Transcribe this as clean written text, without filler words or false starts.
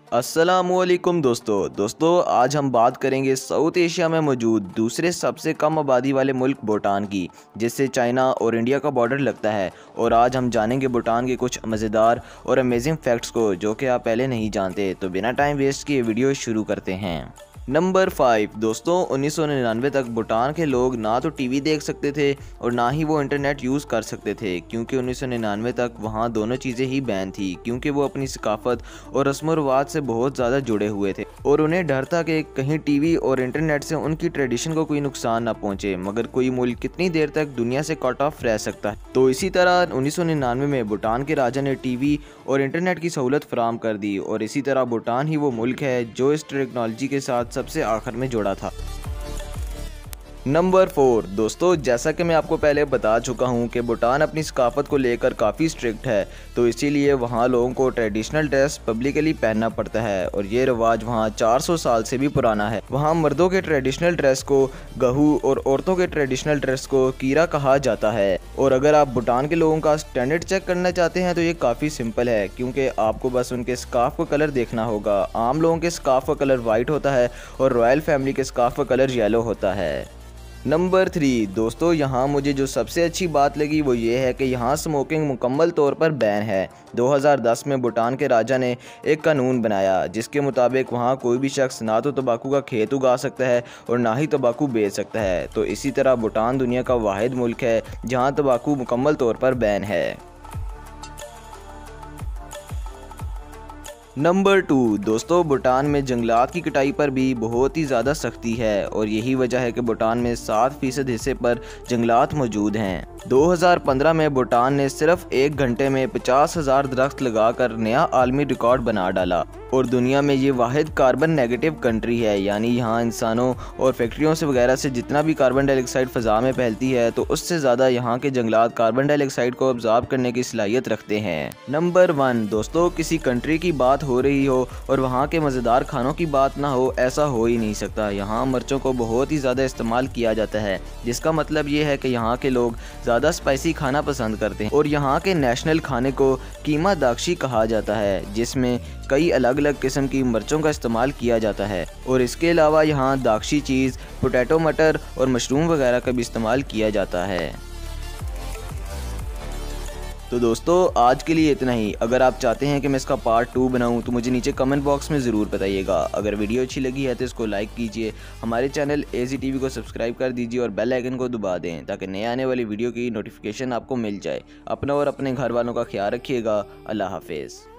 अस्सलामुअलैकुम दोस्तों आज हम बात करेंगे साउथ एशिया में मौजूद दूसरे सबसे कम आबादी वाले मुल्क भूटान की, जिससे चाइना और इंडिया का बॉर्डर लगता है। और आज हम जानेंगे भूटान के कुछ मज़ेदार और अमेजिंग फैक्ट्स को जो कि आप पहले नहीं जानते। तो बिना टाइम वेस्ट किए वीडियो शुरू करते हैं। नंबर 5 दोस्तों, 1999 तक भूटान के लोग ना तो टीवी देख सकते थे और ना ही वो इंटरनेट यूज़ कर सकते थे, क्योंकि 1999 तक वहाँ दोनों चीज़ें ही बैन थी, क्योंकि वो अपनी सकाफत और रस्म व रिवाज से बहुत ज़्यादा जुड़े हुए थे और उन्हें डर था कि कहीं टीवी और इंटरनेट से उनकी ट्रेडिशन को कोई नुकसान ना पहुँचे। मगर कोई मुल्क कितनी देर तक दुनिया से कट ऑफ रह सकता है। तो इसी तरह 1999 में भूटान के राजा ने टीवी और इंटरनेट की सहूलत फराहम कर दी, और इसी तरह भूटान ही वो मुल्क है जो इस टेक्नोलॉजी के साथ सबसे आखिर में जोड़ा था। नंबर 4 दोस्तों, जैसा कि मैं आपको पहले बता चुका हूं कि भूटान अपनी सकाफत को लेकर काफ़ी स्ट्रिक्ट है, तो इसीलिए वहां लोगों को ट्रेडिशनल ड्रेस पब्लिकली पहनना पड़ता है, और ये रिवाज वहां 400 साल से भी पुराना है। वहां मर्दों के ट्रेडिशनल ड्रेस को गहू और औरतों के ट्रेडिशनल ड्रेस को कीरा कहा जाता है। और अगर आप भूटान के लोगों का स्टैंडर्ड चेक करना चाहते हैं तो ये काफ़ी सिंपल है, क्योंकि आपको बस उनके स्कार्फ का कलर देखना होगा। आम लोगों के स्कार्फ का कलर वाइट होता है और रॉयल फैमिली के स्कार्फ का कलर येलो होता है। नंबर 3 दोस्तों, यहाँ मुझे जो सबसे अच्छी बात लगी वो ये है कि यहाँ स्मोकिंग मुकम्मल तौर पर बैन है। 2010 में भूटान के राजा ने एक कानून बनाया जिसके मुताबिक वहाँ कोई भी शख्स ना तो तंबाकू का खेत उगा सकता है और ना ही तंबाकू बेच सकता है। तो इसी तरह भूटान दुनिया का वाहिद मुल्क है जहाँ तंबाकू मुकम्मल तौर पर बैन है। नंबर 2 दोस्तों, भूटान में जंगलात की कटाई पर भी बहुत ही ज़्यादा सख्ती है, और यही वजह है कि भूटान में 7% हिस्से पर जंगलात मौजूद हैं। 2015 में भूटान ने सिर्फ 1 घंटे में 50,000 दरख्त लगाकर नया आलमी रिकॉर्ड बना डाला, और दुनिया में ये वाहिद कार्बन नेगेटिव कंट्री है। यानी यहाँ इंसानों और फैक्ट्रियों से वगैरह से जितना भी कार्बन डाइऑक्साइड फ़ज़ा में फैलती है, तो उससे ज़्यादा यहाँ के जंगलात कार्बन डाइऑक्साइड को ऑब्जॉर्ब करने की सलाहियत रखते हैं। नंबर 1 दोस्तों, किसी कंट्री की बात हो रही हो और वहाँ के मज़ेदार खानों की बात ना हो, ऐसा हो ही नहीं सकता। यहाँ मिर्चों को बहुत ही ज़्यादा इस्तेमाल किया जाता है, जिसका मतलब ये है कि यहाँ के लोग ज़्यादा स्पाइसी खाना पसंद करते हैं। और यहाँ के नेशनल खाने को कीमा दाक्षी कहा जाता है, जिसमें कई अलग अलग किस्म की मिर्चों का इस्तेमाल किया जाता है। और इसके अलावा यहाँ दाक्षी चीज़, पोटैटो, मटर और मशरूम वगैरह का भी इस्तेमाल किया जाता है। तो दोस्तों आज के लिए इतना ही। अगर आप चाहते हैं कि मैं इसका पार्ट 2 बनाऊं तो मुझे नीचे कमेंट बॉक्स में ज़रूर बताइएगा। अगर वीडियो अच्छी लगी है तो इसको लाइक कीजिए, हमारे चैनल AZ TV को सब्सक्राइब कर दीजिए और बेल आइकन को दबा दें ताकि नए आने वाली वीडियो की नोटिफिकेशन आपको मिल जाए। अपना और अपने घर वालों का ख्याल रखिएगा। अल्लाह हाफिज़।